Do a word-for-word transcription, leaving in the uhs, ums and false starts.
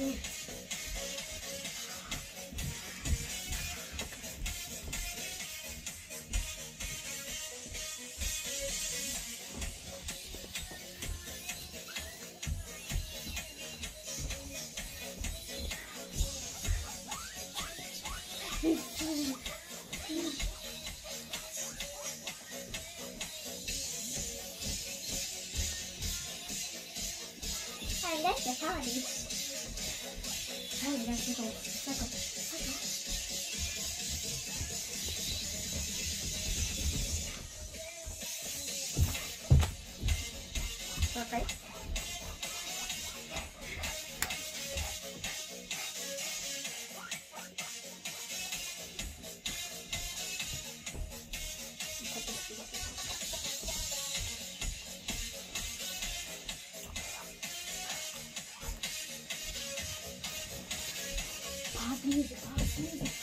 はい、だってサワリ。はい、だってこう、さこ、さこ。わかる？パーティーズ、パーティーズ。